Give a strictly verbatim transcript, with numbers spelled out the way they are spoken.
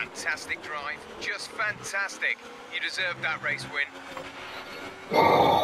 fantastic drive. Just fantastic. You deserved that race win.